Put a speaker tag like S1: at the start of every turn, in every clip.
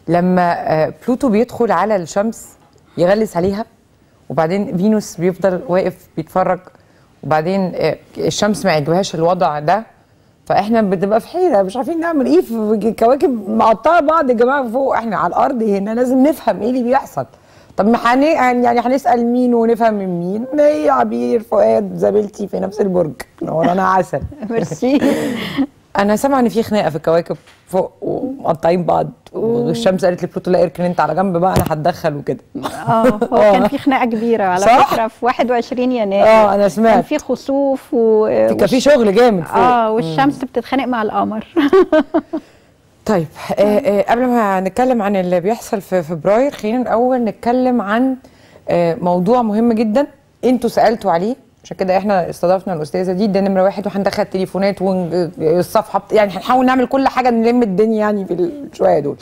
S1: لما بلوتو بيدخل على الشمس يغلس عليها، وبعدين فينوس بيفضل واقف بيتفرج، وبعدين الشمس ما يعجبهاش الوضع ده، فاحنا بنبقى في حيره مش عارفين نعمل ايه في كواكب مقطعه بعض يا جماعه فوق، احنا على الارض هنا لازم نفهم ايه اللي بيحصل. طب ما يعني هنسال مين ونفهم من مين؟ هي عبير فؤاد زميلتي في نفس البرج، نورانا عسل.
S2: ميرسي.
S1: انا سامعه ان في خناقه في الكواكب فوق ومقطعين بعض، والشمس قالت لبلوتو لا اركن انت على جنب بقى انا هتدخل وكده.
S2: هو كان في خناقه كبيره على فكره في 21 يناير.
S1: انا سمعت
S2: كان في خسوف
S1: كان في شغل جامد فوق.
S2: والشمس بتتخانق مع القمر.
S1: طيب قبل ما نتكلم عن اللي بيحصل في فبراير، خلينا الاول نتكلم عن موضوع مهم جدا انتوا سالتوا عليه، عشان كده احنا استضفنا الاستاذه دي، ده نمره واحد، وهندخل تليفونات والصفحه يعني هنحاول نعمل كل حاجه نلم الدنيا يعني في الشويه دول.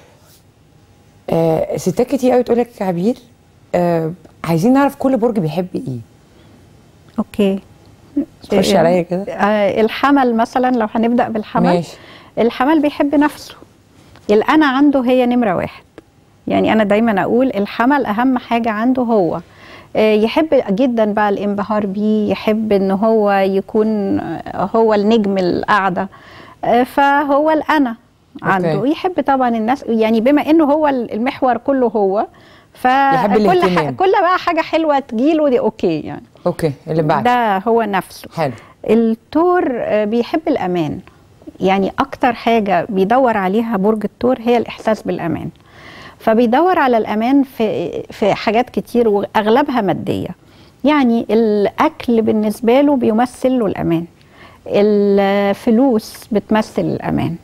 S1: ستات كتير قوي تقول لك يا عبير عايزين نعرف كل برج بيحب ايه.
S2: اوكي
S1: خش عليا كده.
S2: الحمل مثلا، لو هنبدا بالحمل.
S1: ماشي.
S2: الحمل بيحب نفسه، الأنا عنده هي نمرة واحد. يعني أنا دايما أقول الحمل أهم حاجة عنده هو يحب جدا بقى الانبهار بيه، يحب إن هو يكون هو النجم القعدة، فهو الأنا عنده. يحب طبعا الناس، يعني بما إنه هو المحور كله هو، كل بقى حاجة حلوة تجيله دي أوكي يعني.
S1: أوكي اللي بعد
S2: ده هو نفسه.
S1: حلو.
S2: الثور بيحب الأمان، يعني أكتر حاجة بيدور عليها برج الثور هي الإحساس بالأمان، فبيدور على الأمان في حاجات كتير وأغلبها مادية. يعني الأكل بالنسبة له بيمثل له الأمان، الفلوس بتمثل الأمان،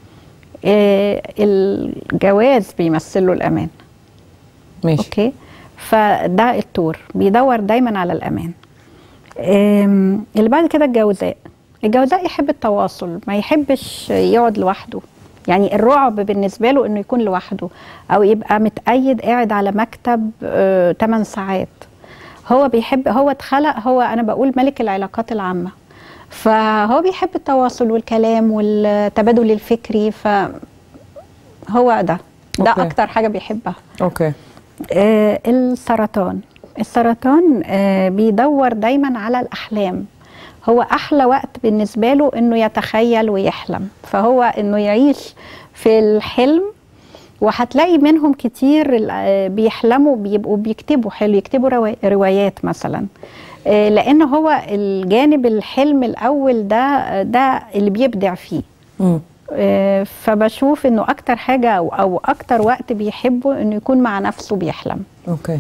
S2: الجواز بيمثل له الأمان.
S1: ماشي.
S2: أوكي، فده الثور بيدور دايما على الأمان. اللي بعد كده الجوزاء. الجوزاء يحب التواصل، ما يحبش يقعد لوحده. يعني الرعب بالنسبة له انه يكون لوحده او يبقى متقيد قاعد على مكتب 8 ساعات. هو بيحب، هو اتخلق، هو انا بقول ملك العلاقات العامة، فهو بيحب التواصل والكلام والتبادل الفكري، فهو ده أوكي. اكتر حاجة بيحبها.
S1: اوكي.
S2: السرطان. السرطان بيدور دايما على الأحلام، هو أحلى وقت بالنسبة له إنه يتخيل ويحلم، فهو إنه يعيش في الحلم. وهتلاقي منهم كتير بيحلموا بيبقوا بيكتبوا حلو، يكتبوا روايات مثلا، لأن هو الجانب الحلم الأول ده اللي بيبدع فيه. فبشوف إنه أكتر حاجة أو أكتر وقت بيحبه إنه يكون مع نفسه بيحلم.
S1: أوكي.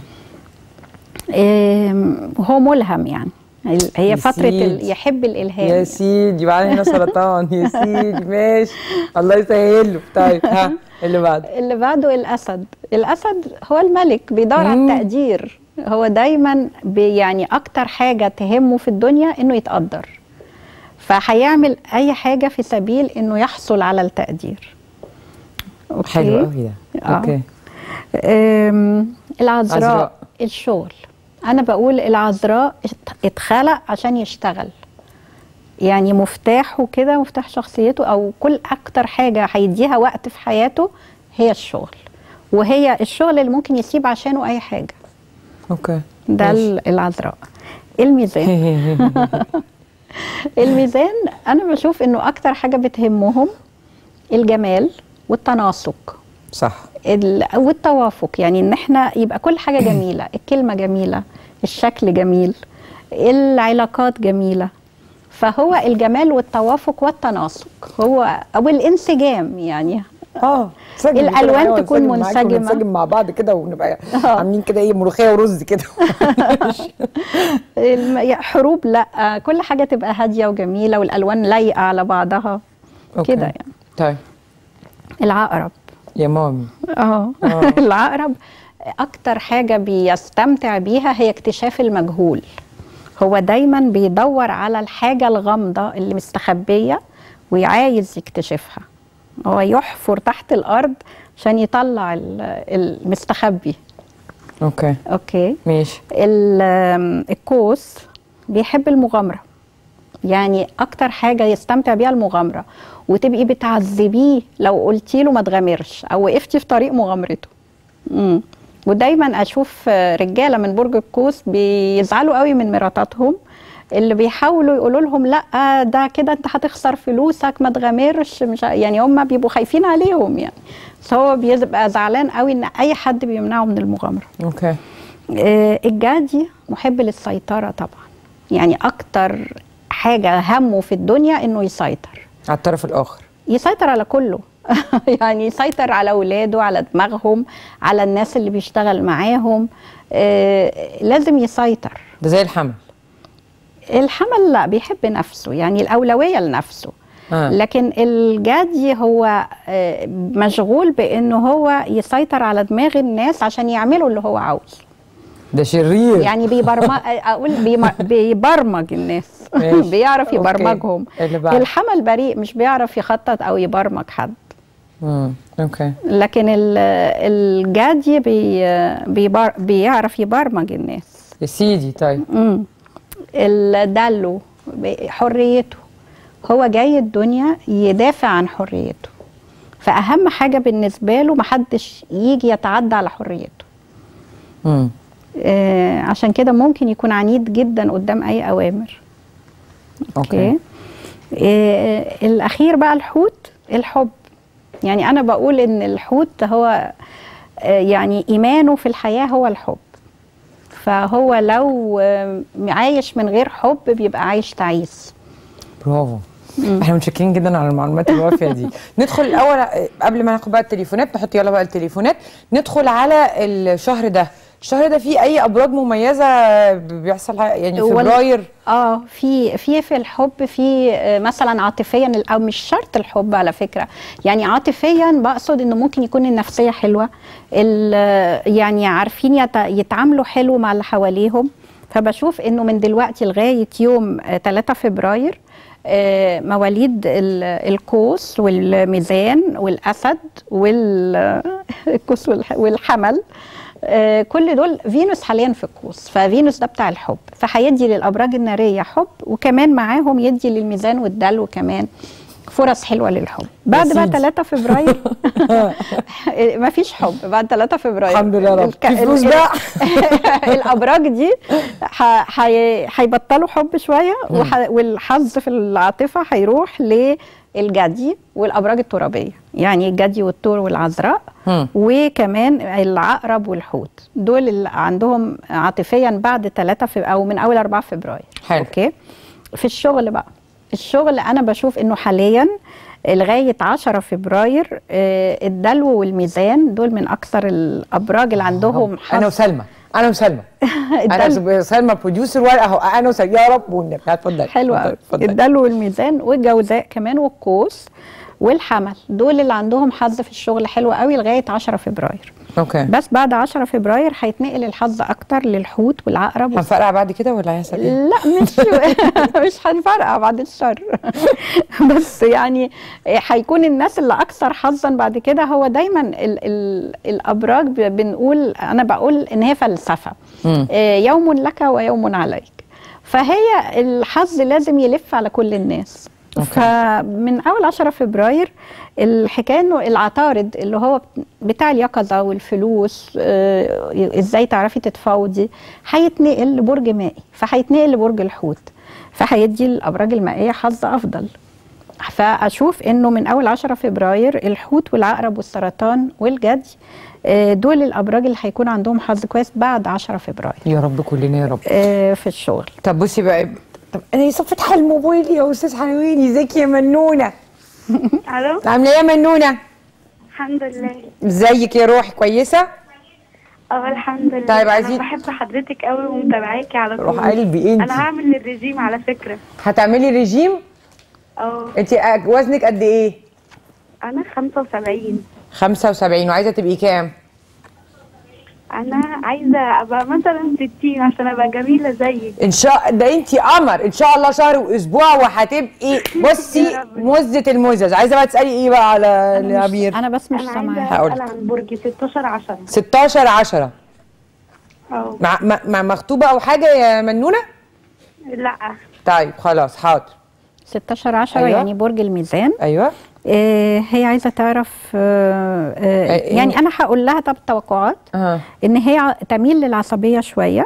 S2: هو ملهم يعني، هي فترة يحب الإلهام.
S1: يا سيدي بعد هنا سرطان. يا سيدي ماشي، الله يسهل له. طيب ها اللي بعده
S2: الأسد. الأسد هو الملك، بيدور على التقدير، هو دايما يعني أكتر حاجة تهمه في الدنيا إنه يتقدر، فهيعمل أي حاجة في سبيل إنه يحصل على التقدير.
S1: أوكي. حلو قوي ده. أوكي.
S2: العذراء. الشغل. أنا بقول العذراء اتخلق عشان يشتغل، يعني مفتاحه كده، مفتاح شخصيته أو كل أكتر حاجة هيديها وقت في حياته هي الشغل، وهي الشغل اللي ممكن يسيب عشانه أي حاجة.
S1: أوكي.
S2: ده العذراء. الميزان. الميزان أنا بشوف إنه أكتر حاجة بتهمهم الجمال والتناسق.
S1: صح.
S2: والتوافق، يعني ان احنا يبقى كل حاجة جميلة، الكلمة جميلة، الشكل جميل، العلاقات جميلة، فهو الجمال والتوافق والتناسق هو او الانسجام يعني. الالوان تكون منسجمه،
S1: ننسجم مع بعض كده ونبقى عاملين كده ايه، ملوخيه ورز كده.
S2: حروب لا، كل حاجة تبقى هادية وجميلة والالوان لايقة على بعضها كده يعني.
S1: طيب
S2: العقرب.
S1: يا مامي.
S2: العقرب اكتر حاجة بيستمتع بيها هي اكتشاف المجهول، هو دايما بيدور على الحاجة الغامضة اللي مستخبية وعايز يكتشفها، هو يحفر تحت الارض عشان يطلع المستخبي.
S1: اوكي
S2: ماشي.
S1: القوس
S2: بيحب المغامرة، يعني اكتر حاجه يستمتع بيها المغامره، وتبقي بتعذبيه لو قلتي له ما تغامرش او وقفتي في طريق مغامرته. ودايما اشوف رجاله من برج القوس بيزعلوا قوي من مراتاتهم اللي بيحاولوا يقولوا لهم لا ده كده انت هتخسر فلوسك ما تغامرش، مش يعني هم بيبقوا خايفين عليهم يعني، بس هو بيبقى زعلان قوي ان اي حد بيمنعه من المغامره.
S1: اوكي.
S2: الجدي محب للسيطره طبعا، يعني اكتر حاجه همه في الدنيا انه يسيطر
S1: على الطرف الاخر،
S2: يسيطر على كله يعني يسيطر على اولاده، على دماغهم، على الناس اللي بيشتغل معاهم، لازم يسيطر.
S1: ده زي الحمل.
S2: الحمل لا، بيحب نفسه، يعني الأولوية لنفسه. لكن الجدي هو مشغول بأنه هو يسيطر على دماغ الناس عشان يعملوا اللي هو عاوز.
S1: ده شرير
S2: يعني بيبرمج الناس بيعرف يبرمجهم. الحمل بريء، مش بيعرف يخطط أو يبرمج حد.
S1: اوكي.
S2: لكن الجدي بيعرف يبرمج الناس
S1: يا سيدي. طيب
S2: الدلو حريته، هو جاي الدنيا يدافع عن حريته، فأهم حاجة بالنسبة له محدش يجي يتعدى على حريته. عشان كده ممكن يكون عنيد جدا قدام أي أوامر.
S1: اوكي.
S2: الأخير بقى الحوت، الحب. يعني أنا بقول إن الحوت هو يعني إيمانه في الحياة هو الحب، فهو لو عايش من غير حب بيبقى عايش تعيس.
S1: برافو. احنا متشكرين جدا على المعلومات الوافيه دي. ندخل الاول قبل ما ناخد بقى التليفونات، نحط يلا بقى التليفونات، ندخل على الشهر ده. الشهر ده فيه اي ابراج مميزه بيحصل يعني فبراير؟
S2: في الحب، في مثلا عاطفيا، او مش شرط الحب على فكره، يعني عاطفيا بقصد انه ممكن يكون النفسيه حلوه، يعني عارفين يتعاملوا حلو مع اللي حواليهم. فبشوف انه من دلوقتي لغايه يوم 3 فبراير مواليد القوس والميزان والاسد والقوس والحمل، كل دول فينوس حاليا في القوس، ففينوس ده بتاع الحب، فهيدي للابراج الناريه حب، وكمان معاهم يدي للميزان والدلو كمان فرص حلوه للحب. بعد بقى 3 فبراير مفيش حب بعد 3 فبراير
S1: الحمد لله رب في فلوس بقى.
S2: الابراج دي هيبطلوا حب شويه، والحظ في العاطفه هيروح للجدي والابراج الترابيه، يعني الجدي والثور والعذراء، وكمان العقرب والحوت، دول اللي عندهم عاطفيا بعد 3 او من اول 4 فبراير.
S1: حلو.
S2: اوكي. في الشغل بقى، الشغل انا بشوف انه حاليا لغايه 10 فبراير الدلو والميزان دول من اكثر الابراج اللي عندهم حظ.
S1: انا وسلمى انا سلمى بروديوسر اهو، انا وسلمى يا رب والنبي. اتفضل.
S2: حلو قوي. الدلو والميزان والجوزاء كمان والقوس والحمل، دول اللي عندهم حظ في الشغل حلو قوي لغايه 10 فبراير.
S1: اوكي.
S2: بس بعد 10 فبراير هيتنقل الحظ اكتر للحوت والعقرب.
S1: هنفرقع بعد كده ولا هيحصل ايه؟
S2: لا مش هنفرقع بعد الشر بس يعني هيكون الناس اللي اكثر حظا بعد كده. هو دايما الابراج بنقول، انا بقول ان هي فلسفه، يوم لك ويوم عليك، فهي الحظ لازم يلف على كل الناس. فمن اول 10 فبراير الحكايه انه العطارد اللي هو بتاع اليقظه والفلوس، ازاي تعرفي تتفاوضي، هيتنقل لبرج مائي، فهيتنقل لبرج الحوت، فهيدي الابراج المائيه حظ افضل. فاشوف انه من اول 10 فبراير الحوت والعقرب والسرطان والجدي دول الابراج اللي هيكون عندهم حظ كويس بعد 10 فبراير.
S1: يا رب كلنا يا رب.
S2: في الشغل.
S1: طب بصي بقى، طب انا لسه فاتحه الموبايل يا استاذ حلواني. ازيك يا منونه؟
S3: الو،
S1: عامله ايه يا منونه؟
S3: الحمد لله.
S1: ازيك يا روحي؟ كويسه؟
S3: الحمد لله.
S1: طيب عايزين،
S3: انا بحب حضرتك قوي ومتابعاكي على طول.
S1: روح قلبي. انت
S3: انا هعمل الرجيم على فكره.
S1: هتعملي رجيم؟ انت وزنك قد ايه؟
S3: انا 75.
S1: 75 وعايزه تبقي كام؟
S3: انا عايزه ابقى مثلا 60 عشان ابقى جميله زيك.
S1: ان شاء ده انت قمر ان شاء الله، شهر واسبوع وهتبقي بصي مزه المزز. عايزه بقى تسالي ايه بقى على العبير؟
S2: انا بس مش سامعاها.
S3: هقول لك عن برج 16/10.
S1: 16/10. مع مخطوبه او حاجه يا منونه؟
S3: لا.
S1: طيب خلاص حاضر.
S2: 16/10
S1: أيوة.
S2: يعني برج الميزان.
S1: ايوه.
S2: هي عايزه تعرف يعني انا هقول لها طب التوقعات ان هي تميل للعصبيه شويه.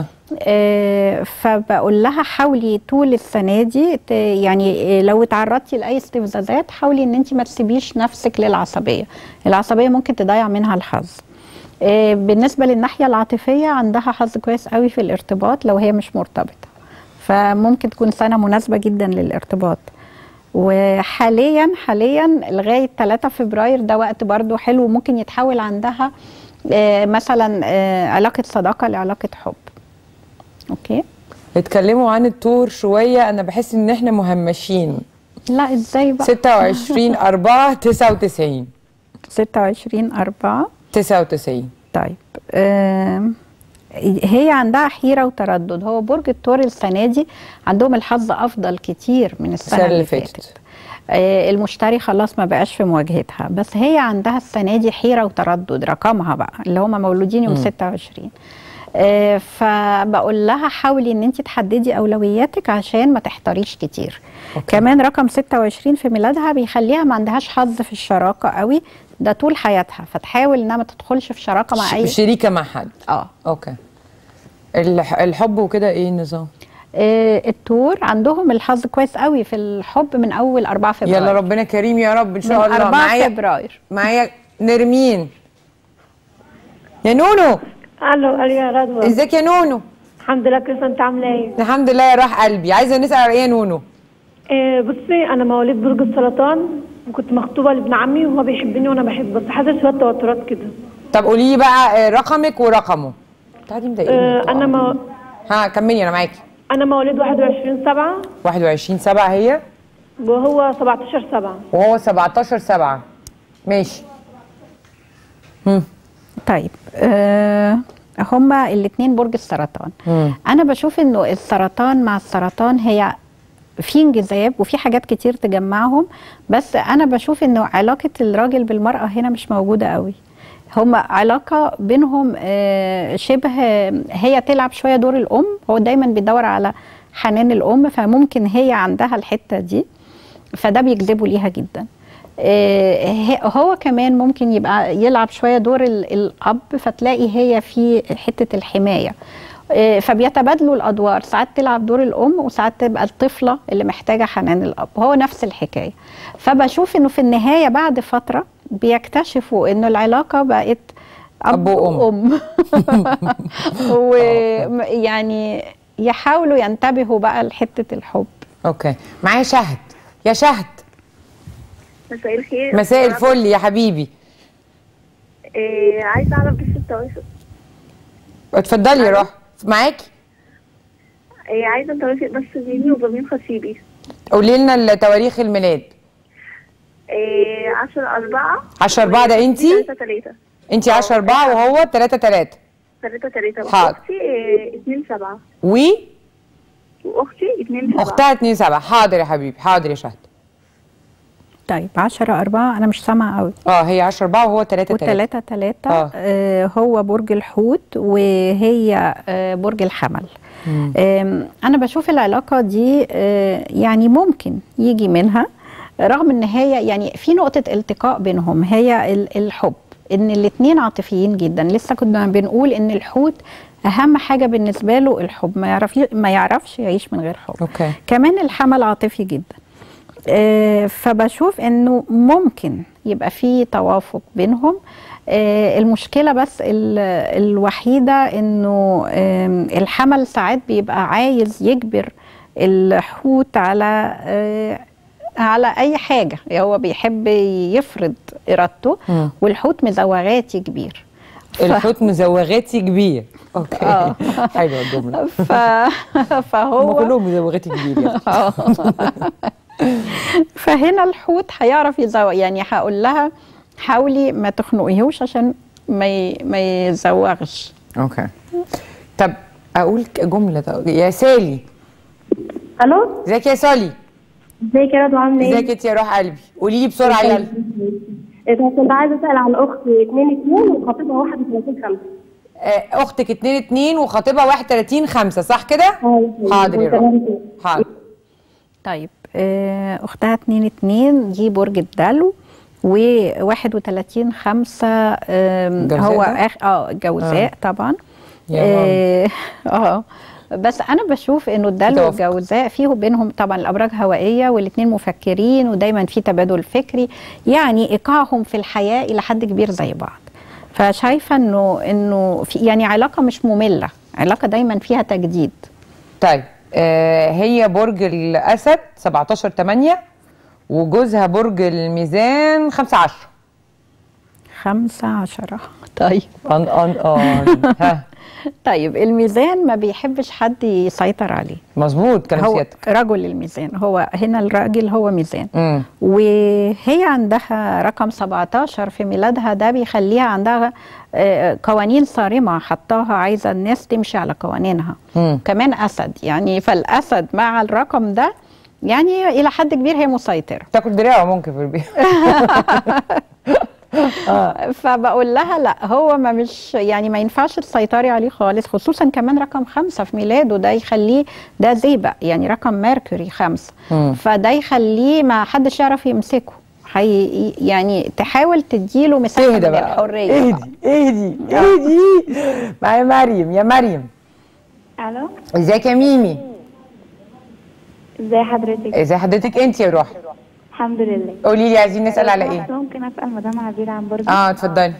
S2: فبقول لها حاولي طول السنه دي يعني لو اتعرضتي لاي استفزازات حاولي ان انت ما تسيبيش نفسك للعصبيه. العصبيه ممكن تضيع منها الحظ. بالنسبه للناحيه العاطفيه عندها حظ كويس قوي في الارتباط لو هي مش مرتبطه، فممكن تكون سنه مناسبه جدا للارتباط. وحاليا لغايه 3 فبراير ده وقت برضو حلو، ممكن يتحول عندها مثلا علاقه صداقه لعلاقه حب. اوكي.
S1: اتكلموا عن التور شويه، انا بحس ان احنا مهمشين.
S2: لا ازاي بقى؟
S1: 26/4/99.
S2: 26/4/99. طيب هي عندها حيره وتردد. هو برج الثور السنه دي عندهم الحظ افضل كتير من السنه اللي فاتت. المشتري خلاص ما بقاش في مواجهتها، بس هي عندها السنه دي حيره وتردد. رقمها بقى اللي هم مولودين يوم 26. فبقول لها حاولي ان انت تحددي اولوياتك عشان ما تحتاريش كتير. كمان رقم 26 في ميلادها بيخليها ما عندهاش حظ في الشراكه قوي ده طول حياتها، فتحاول انها ما تدخلش في شراكه مع اي
S1: شريكه مع حد. اوكي. الحب وكده ايه النظام؟
S2: التور عندهم الحظ كويس قوي في الحب من اول 4 فبراير.
S1: يلا ربنا كريم يا رب ان شاء الله.
S2: 4 فبراير
S1: معايا نرمين. يا نونو.
S4: الو يا رضوى.
S1: ازيك يا نونو؟
S4: الحمد لله كويسه، انت عامله ايه؟
S1: الحمد لله يا روح قلبي. عايزه نسال على ايه يا نونو؟
S4: بصي انا مواليد برج السرطان وكنت مخطوبه لابن عمي وهو بيحبني وانا بحبه، بس حاسه شويه توترات كده.
S1: طب قولي لي بقى رقمك ورقمه. تعالي مضايقني. كملي انا معاكي.
S4: انا مواليد 21/7.
S1: 21/7 هي؟
S4: وهو 17/7.
S1: وهو 17/7. ماشي.
S2: طيب هما الاثنين برج السرطان. انا بشوف انه السرطان مع السرطان هي في انجذاب وفي حاجات كتير تجمعهم، بس انا بشوف انه علاقه الراجل بالمراه هنا مش موجوده قوي. هما علاقه بينهم شبه هي تلعب شويه دور الام، هو دايما بيدور على حنان الام، فممكن هي عندها الحته دي فده بيجذبه ليها جدا. هو كمان ممكن يبقى يلعب شويه دور الاب، فتلاقي هي في حته الحمايه، فبيتبادلوا الادوار، ساعات تلعب دور الام وساعات تبقى الطفله اللي محتاجه حنان الاب، هو نفس الحكايه. فبشوف انه في النهايه بعد فتره بيكتشفوا انه العلاقه بقت اب وام ويعني يحاولوا ينتبهوا بقى لحته الحب.
S1: اوكي. معايا شهد. يا شهد.
S3: مساء الخير.
S1: مساء الفل يا حبيبي.
S3: عايزه اعرف بس التواصل.
S1: اتفضلي يا روح معاكي.
S3: عايزه توافق بس بيني وبين خطيبي.
S1: قولي لنا تواريخ الميلاد.
S3: 10/4.
S1: 10/4 ده انتي؟
S3: 3/3.
S1: انتي 10/4 وهو 3/3.
S3: 3/3.
S1: حاضر.
S3: واختي 2/7. واختي 2/7.
S1: اختها 2/7. حاضر يا حبيبي. حاضر يا شهد.
S2: طيب 10/4 انا مش سامعه قوي.
S1: هي 10/4 وهو 3/3.
S2: و3/3 هو برج الحوت وهي برج الحمل. انا بشوف العلاقه دي يعني ممكن يجي منها، رغم ان هي يعني في نقطه التقاء بينهم هي الحب، ان الاثنين عاطفيين جدا. لسه كنا بنقول ان الحوت اهم حاجه بالنسبه له الحب، ما يعرفش يعيش من غير حب.
S1: أوكي.
S2: كمان الحمل عاطفي جدا. فبشوف انه ممكن يبقى في توافق بينهم. المشكله بس الوحيده انه الحمل ساعات بيبقى عايز يجبر الحوت على اي حاجه، هو بيحب يفرض ارادته، والحوت مزوغاتي كبير.
S1: الحوت مزوغاتي كبير. اوكي. حلوه الجمله.
S2: فهو
S1: كلهم مزوغاتي كبير يعني.
S2: فهنا الحوت هيعرف يزوغ، يعني هقول لها حاولي ما تخنقيهوش عشان ما يزوغش.
S1: اوكي. طب اقول جمله يا سالي.
S4: الو.
S1: ازيك يا سالي؟
S4: ازيك يا رضوى عامله ايه؟
S1: ازيك انت يا روح قلبي؟ قولي لي بسرعه يلا.
S4: كنت عايزه اسال عن اختي 2/2 وخطيبها 31/5.
S1: اختك 2 وخطيبها 31/5 صح كده؟ حاضر يا روحي حاضر.
S2: طيب اختها 2 دي برج الدلو، و31/5 هو الجوزاء طبعا. بس انا بشوف انه الدلو والجوزاء فيه بينهم طبعا الابراج هوائيه، والاثنين مفكرين ودايما في تبادل فكري، يعني ايقاعهم في الحياه الى حد كبير زي بعض. فشايفه انه في يعني علاقه مش ممله، علاقه دايما فيها تجديد.
S1: طيب هي برج الاسد 17/8 وجوزها برج الميزان 5/10.
S2: 5/10 طيب.
S1: ها
S2: طيب الميزان ما بيحبش حد يسيطر عليه.
S1: مظبوط كلام سيادتك.
S2: رجل الميزان، هو هنا الراجل هو ميزان. وهي عندها رقم 17 في ميلادها، ده بيخليها عندها قوانين صارمة حطاها، عايزة الناس تمشي على قوانينها. كمان أسد، يعني فالأسد مع الرقم ده يعني إلى حد كبير هي مسيطرة.
S1: تاكل دراعه ممكن في البيت.
S2: فبقول لها لا، هو ما مش يعني ما ينفعش تسيطري عليه خالص، خصوصا كمان رقم 5 في ميلاده، ده يخليه ده زيبق، يعني رقم ميركوري 5. فده يخليه ما حدش يعرف يمسكه، يعني تحاول تديله مساحه من الحريه.
S1: اهدي معايا مريم. يا مريم.
S3: الو
S1: ازيك يا ميمي؟
S3: ازي حضرتك؟
S1: ازي حضرتك انت يا روحي؟
S3: الحمد لله.
S1: قولي لي عايزين نسال على ايه؟
S3: ممكن اسال مدام عبير عن برج؟
S1: اتفضلي.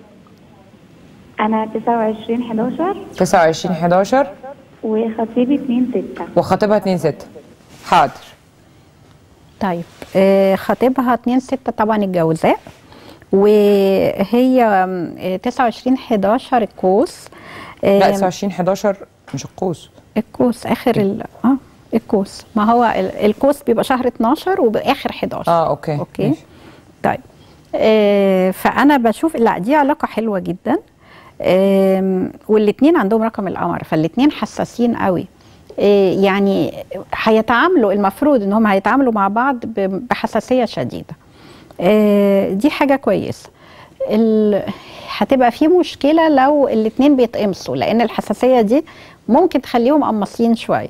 S3: انا 29/11
S1: 29/11
S3: وخطيبي 2/6
S1: وخطيبها 2/6. حاضر.
S2: طيب خطيبها 2/6 طبعا الجوزاء، وهي 29/11 القوس.
S1: لا 29/11 مش القوس.
S2: القوس اخر القوس، ما هو القوس بيبقى شهر 12 وباخر 11.
S1: اوكي
S2: ماشي. طيب فانا بشوف لا دي علاقه حلوه جدا، والاثنين عندهم رقم القمر، فالاثنين حساسين قوي، يعني هيتعاملوا، المفروض ان هم هيتعاملوا مع بعض بحساسيه شديده. دي حاجه كويسه. هتبقى في مشكله لو الاثنين بيتقمصوا، لان الحساسيه دي ممكن تخليهم قماصين شويه.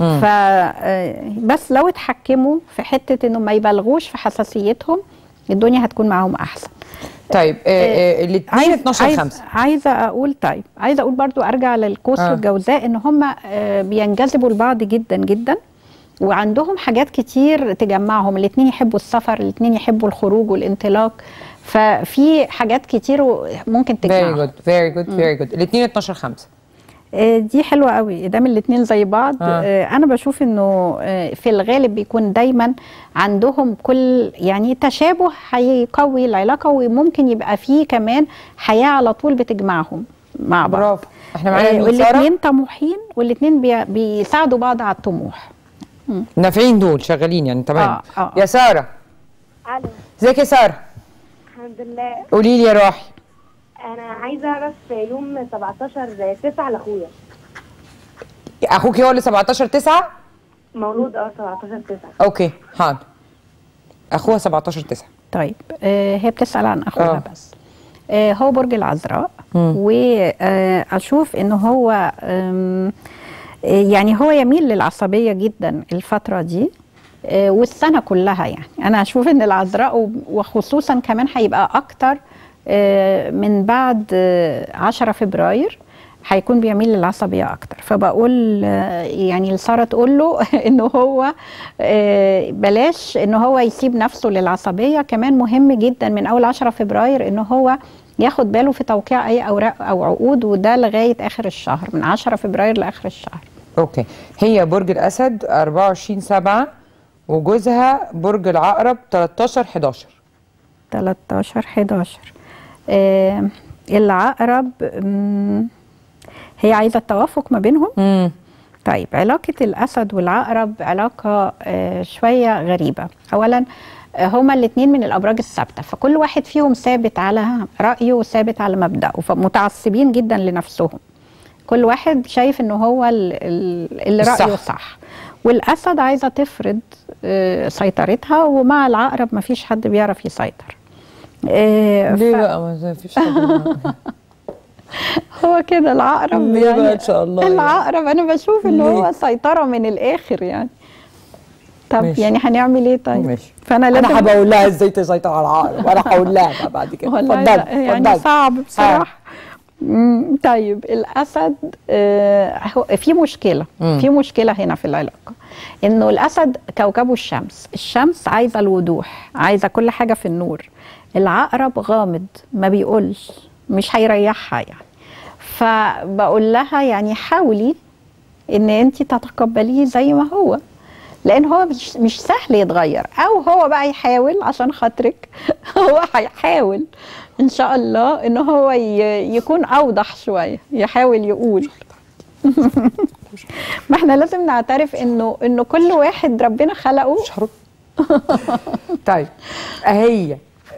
S2: بس لو اتحكموا في حته انه ما يبالغوش في حساسيتهم، الدنيا هتكون معاهم احسن.
S1: طيب الاثنين 12/5.
S2: عايزه اقول برضو ارجع للقوس والجوزاء، ان هم بينجذبوا لبعض جدا جدا، وعندهم حاجات كتير تجمعهم. الاثنين يحبوا السفر، الاثنين يحبوا الخروج والانطلاق، ففي حاجات كتير ممكن تجمعهم.
S1: very good الاثنين 12/5.
S2: دي حلوه قوي، دام الاثنين زي بعض. انا بشوف انه في الغالب بيكون دايما عندهم كل يعني تشابه هيقوي العلاقه، وممكن يبقى فيه كمان حياه على طول بتجمعهم مع بعض.
S1: برافو. احنا معانا
S2: والاثنين طموحين، والاثنين بيساعدوا بعض على الطموح.
S1: نافعين دول شغالين يعني تمام. يا ساره.
S5: الو
S1: ازيك يا ساره؟
S5: الحمد لله.
S1: قولي لي يا روحي.
S5: انا عايزه اعرف يوم 17/9 لاخويا.
S1: اخوك هو اللي 17/9
S5: مولود 17/9.
S1: اوكي حاضر. اخوها 17/9.
S2: طيب هي بتسال عن اخوها بس. هو برج العذراء، واشوف انه هو يعني هو يميل للعصبيه جدا الفتره دي والسنه كلها. يعني انا اشوف ان العذراء وخصوصا كمان هيبقى اكتر من بعد 10 فبراير هيكون بيميل للعصبيه اكتر. فبقول يعني لساره تقول له انه هو بلاش انه هو يسيب نفسه للعصبيه. كمان مهم جدا من اول 10 فبراير انه هو ياخد باله في توقيع اي اوراق او عقود، وده لغايه اخر الشهر، من 10 فبراير لاخر الشهر.
S1: اوكي. هي برج الاسد 24/7 وجوزها برج العقرب 13/11.
S2: 13/11. العقرب هي عايزه التوافق ما بينهم. طيب علاقه الاسد والعقرب علاقه شويه غريبه. اولا هما الاثنين من الابراج الثابته، فكل واحد فيهم ثابت على رايه وثابت على مبدأه، فمتعصبين جدا لنفسهم. كل واحد شايف انه هو اللي رايه صح. والاسد عايزه تفرض سيطرتها، ومع العقرب ما فيش حد بيعرف يسيطر.
S1: ليه بقى ما فيش حد؟
S2: هو كده العقرب
S1: ليه
S2: يعني
S1: بقى إن شاء الله
S2: العقرب انا بشوف ان هو
S1: ليه؟
S2: سيطره من الاخر يعني. طب
S1: ماشي.
S2: يعني هنعمل ايه طيب؟
S1: ماشي.
S2: فانا لازم
S1: انا هبقى اقول لها ازاي تسيطر على العقرب، وانا هقول لها بقى بعد كده.
S2: والله
S1: اتفضلي
S2: لا، يعني
S1: اتفضلي.
S2: صعب بصراحه. طيب الاسد في مشكله، في مشكله هنا في العلاقه، انه الاسد كوكبه الشمس، الشمس عايزه الوضوح، عايزه كل حاجه في النور. العقرب غامض ما بيقولش، مش هيريحها يعني. فبقول لها يعني حاولي ان انت تتقبليه زي ما هو، لان هو مش سهل يتغير، او هو بقى يحاول عشان خاطرك. هو هيحاول ان شاء الله ان هو يكون اوضح شويه، يحاول يقول. ما احنا لازم نعترف انه كل واحد ربنا خلقه.
S1: مش هرد. طيب هي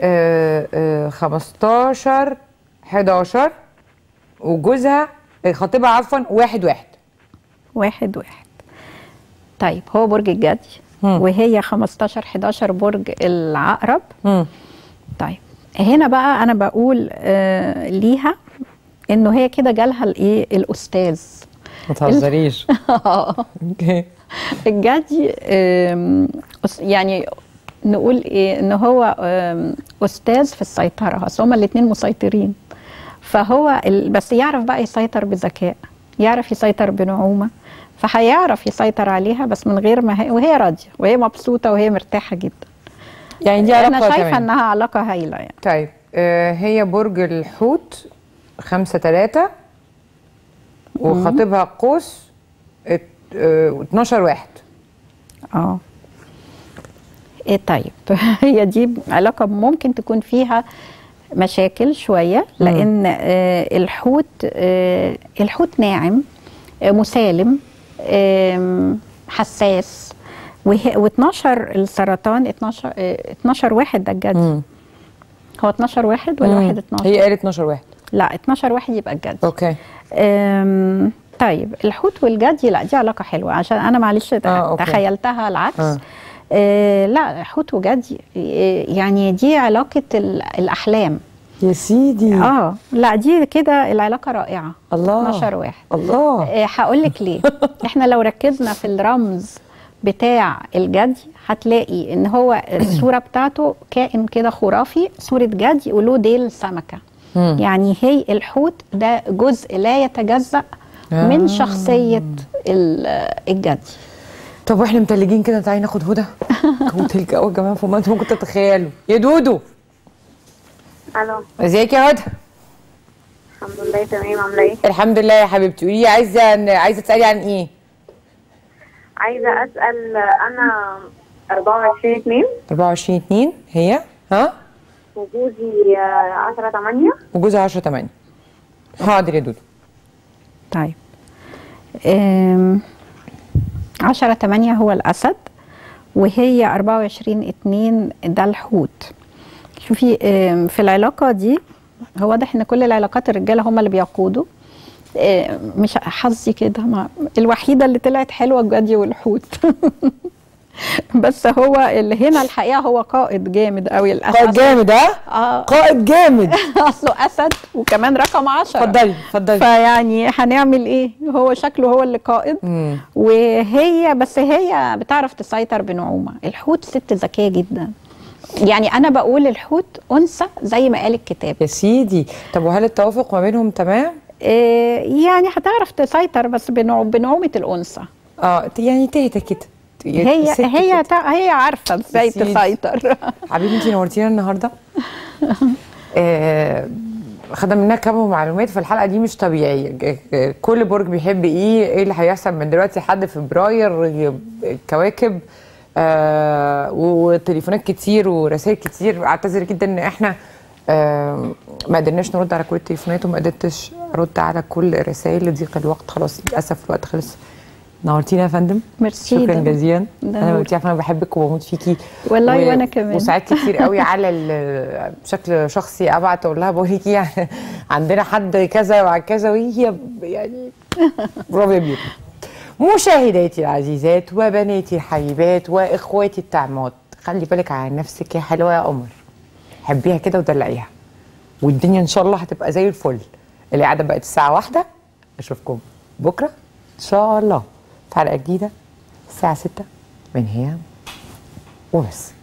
S1: 15 11 وجوزها خطيبها عفوا 1 1.
S2: طيب هو برج الجدي وهي 15 11 برج العقرب. طيب هنا بقى انا بقول ليها انه هي كده جالها الايه الاستاذ.
S1: ما تهزريش. اوكي.
S2: الجدي يعني نقول ايه، ان هو استاذ في السيطره، اصل هما الاثنين مسيطرين. فهو بس يعرف بقى يسيطر بذكاء، يعرف يسيطر بنعومه، فهيعرف يسيطر عليها بس من غير ما وهي راضيه وهي مبسوطه وهي مرتاحه جدا.
S1: يعني دي علاقه
S2: انا شايفه
S1: تمام.
S2: انها علاقه هايله يعني.
S1: طيب هي برج الحوت 5 3 وخطيبها قوس 12 1.
S2: ايه طيب. هي دي علاقه ممكن تكون فيها مشاكل شويه، لان الحوت ناعم، مسالم، حساس، و12 السرطان 12 1 ده الجدي. هو 12 1 ولا 1 12؟
S1: هي قالت 12 1.
S2: لا 12 1 يبقى الجدي.
S1: اوكي.
S2: طيب الحوت والجدي لا دي علاقه حلوه، عشان انا معلش تخيلتها العكس. لا حوت وجدي يعني دي علاقه الاحلام
S1: يا سيدي.
S2: لا دي كده العلاقه رائعه.
S1: الله.
S2: 12 1.
S1: الله.
S2: هقول لك ليه. احنا لو ركزنا في الرمز بتاع الجدي هتلاقي ان هو الصوره بتاعته كائن كده خرافي، صوره جدي وله ديل سمكه. يعني هي الحوت ده جزء لا يتجزأ من شخصيه الجدي.
S1: طب واحنا متلجين كده، تعالي ناخد هدى. جو تلج قوي يا جماعه، فما انتوا ممكن تتخيلوا. يا دودو.
S5: الو.
S1: ازيك يا هدى؟
S5: الحمد لله تمام، عامله ايه؟
S1: الحمد لله يا حبيبتي. قولي لي عايزه تسالي عن ايه؟
S5: عايزه اسال، انا 24/2
S1: 24/2 هي
S5: وجوزي 10/8
S1: وجوزها 10/8. حاضر يا دودو.
S2: طيب 10/8 هو الأسد، وهي 24/2 ده الحوت. شوفي في العلاقة دي هو واضح ان كل العلاقات الرجالة هم اللي بيقودوا. مش حظي كده، الوحيدة اللي طلعت حلوة الجدي والحوت. بس هو اللي هنا الحقيقة هو قائد جامد قوي.
S1: قائد جامد. قائد جامد.
S2: اصله اسد وكمان رقم 10.
S1: اتفضلي.
S2: فيعني هنعمل ايه، هو شكله هو اللي قائد. وهي بس هي بتعرف تسيطر بنعومه. الحوت ست ذكيه جدا، يعني انا بقول الحوت انثى زي ما قال الكتاب
S1: يا سيدي. طب وهل التوافق ما بينهم تمام؟
S2: يعني هتعرف تسيطر بس بنعومه الانثى.
S1: يعني تهدى كده.
S2: هي عارفه ازاي تسيطر.
S1: حبيبتي انتي نورتينا النهارده. خدنا منها كم معلومات في الحلقه دي مش طبيعيه. كل برج بيحب ايه اللي هيحصل من دلوقتي لحد فبراير، الكواكب، وتليفونات كتير ورسائل كتير. اعتذر جدا ان احنا ما قدرناش نرد على كل التليفونات، وما قدرتش ارد على كل الرسائل لضيق الوقت. خلاص للاسف الوقت خلص. نورتينا يا فندم.
S2: ميرسي.
S1: شكرا جزيلا. انا قلت عارفه انا بحبك وبموت فيكي
S2: والله وانا كمان.
S1: وساعات كتير قوي على بشكل شخصي ابعت اقول لها بقول لك يعني عندنا حد كذا وعلى كذا، وهي يعني برافو بيوتي. مشاهداتي العزيزات وبناتي الحبيبات واخواتي الطعمات، خلي بالك على نفسك يا حلوه يا قمر. حبيها كده ودلعيها، والدنيا ان شاء الله هتبقى زي الفل. القعده بقت الساعه 1. اشوفكم بكره ان شاء الله في حلقه جديده الساعه 6 من هي وبس.